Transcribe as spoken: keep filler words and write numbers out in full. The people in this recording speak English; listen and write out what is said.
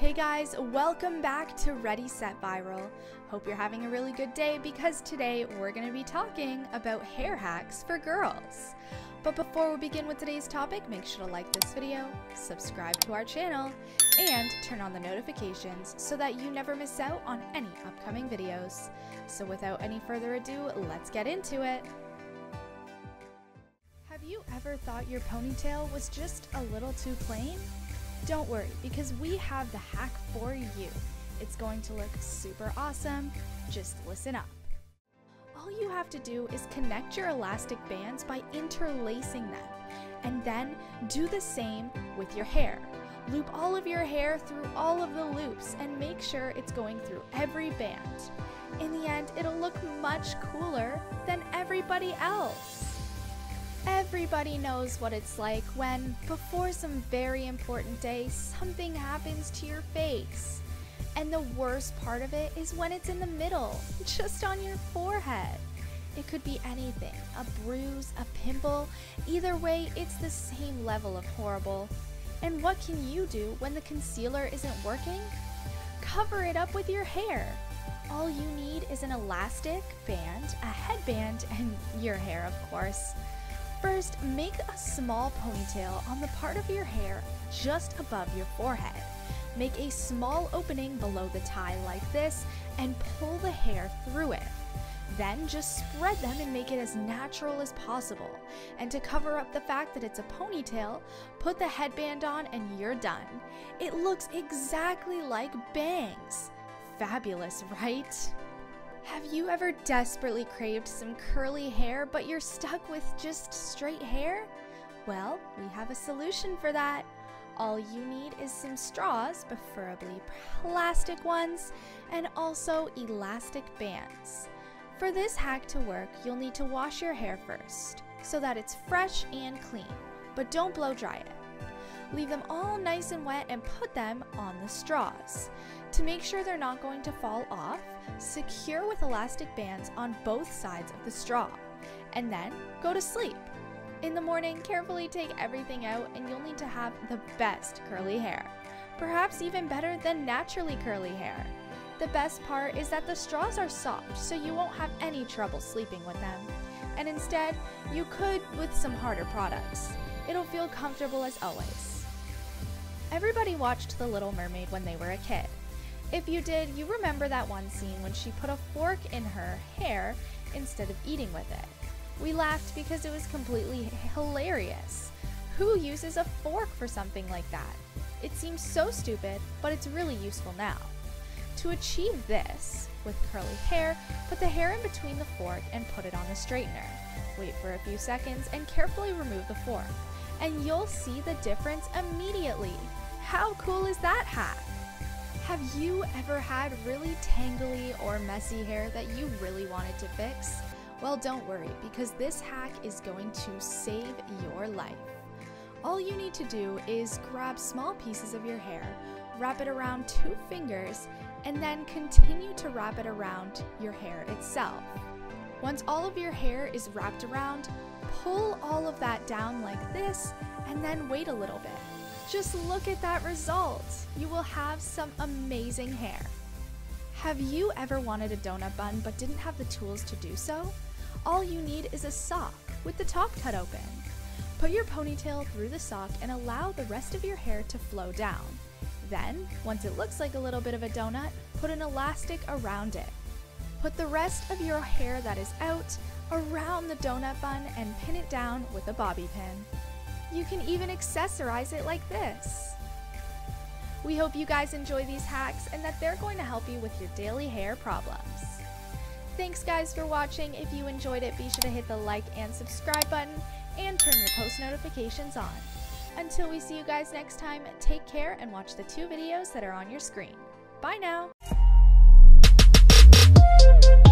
Hey guys, welcome back to Ready Set Viral. Hope you're having a really good day because today we're going to be talking about hair hacks for girls. But before we begin with today's topic, make sure to like this video, subscribe to our channel, and turn on the notifications so that you never miss out on any upcoming videos. So without any further ado, let's get into it. Have you ever thought your ponytail was just a little too plain? Don't worry, because we have the hack for you. It's going to look super awesome. Just listen up. All you have to do is connect your elastic bands by interlacing them, and then do the same with your hair. Loop all of your hair through all of the loops and make sure it's going through every band. In the end, it'll look much cooler than everybody else. Everybody knows what it's like when, before some very important day, something happens to your face. And the worst part of it is when it's in the middle, just on your forehead. It could be anything, a bruise, a pimple. Either way, it's the same level of horrible. And what can you do when the concealer isn't working? Cover it up with your hair. All you need is an elastic band, a headband, and your hair, of course. First, make a small ponytail on the part of your hair just above your forehead. Make a small opening below the tie like this and pull the hair through it. Then just spread them and make it as natural as possible. And to cover up the fact that it's a ponytail, put the headband on and you're done. It looks exactly like bangs. Fabulous, right? Have you ever desperately craved some curly hair, but you're stuck with just straight hair? Well, we have a solution for that. All you need is some straws, preferably plastic ones, and also elastic bands. For this hack to work, you'll need to wash your hair first, so that it's fresh and clean, but don't blow dry it. Leave them all nice and wet and put them on the straws. To make sure they're not going to fall off, secure with elastic bands on both sides of the straw, and then go to sleep. In the morning, carefully take everything out and you'll need to have the best curly hair, perhaps even better than naturally curly hair. The best part is that the straws are soft, so you won't have any trouble sleeping with them, and instead, you could with some harder products. It'll feel comfortable as always. Everybody watched The Little Mermaid when they were a kid. If you did, you remember that one scene when she put a fork in her hair instead of eating with it. We laughed because it was completely hilarious. Who uses a fork for something like that? It seems so stupid, but it's really useful now. To achieve this, with curly hair, put the hair in between the fork and put it on the straightener. Wait for a few seconds and carefully remove the fork, and you'll see the difference immediately. How cool is that hack? Have you ever had really tangly or messy hair that you really wanted to fix? Well, don't worry, because this hack is going to save your life. All you need to do is grab small pieces of your hair, wrap it around two fingers, and then continue to wrap it around your hair itself. Once all of your hair is wrapped around, pull all of that down like this, and then wait a little bit. Just look at that result. You will have some amazing hair. Have you ever wanted a donut bun but didn't have the tools to do so? All you need is a sock with the top cut open. Put your ponytail through the sock and allow the rest of your hair to flow down. Then, once it looks like a little bit of a donut, put an elastic around it. Put the rest of your hair that is out around the donut bun and pin it down with a bobby pin. You can even accessorize it like this. We hope you guys enjoy these hacks and that they're going to help you with your daily hair problems. Thanks guys for watching. If you enjoyed it, be sure to hit the like and subscribe button and turn your post notifications on. Until we see you guys next time, take care and watch the two videos that are on your screen. Bye now!